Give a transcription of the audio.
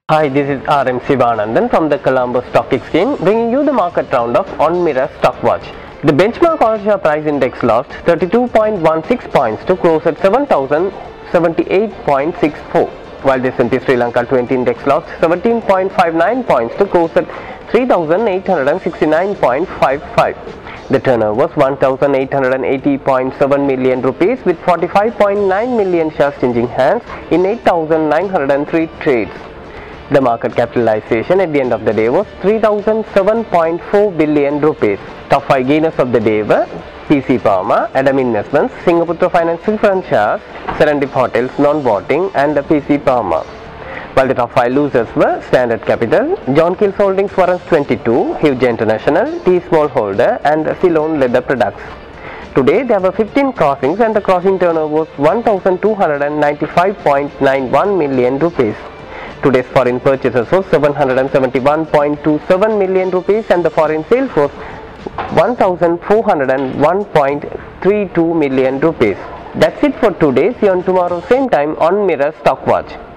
Hi, this is RM Sivanandan from the Colombo Stock Exchange, bringing you the market round of OnMirror Stock Watch. The benchmark All-Share Price Index lost 32.16 points to close at 7,078.64, while the S&P Sri Lanka 20 Index lost 17.59 points to close at 3,869.55. The turnover was 1,880.7 million rupees with 45.9 million shares changing hands in 8,903 trades. The market capitalization at the end of the day was 3,007.4 billion rupees. Top 5 gainers of the day were PC Pharma, Adam Investments, Singapore Finance Preference Shares, Serendip Hotels Non-Voting and PC Pharma. While the top 5 losers were Standard Capital, John Keells Holdings Warrants 22, Huge International, T Smallholder and Ceylon Leather Products. Today there were 15 crossings and the crossing turnover was 1,295.91 million rupees. Today's foreign purchases was 771.27 million rupees and the foreign sales was 1,401.32 million rupees. That's it for today. See you on tomorrow same time on Mirror Stock Watch.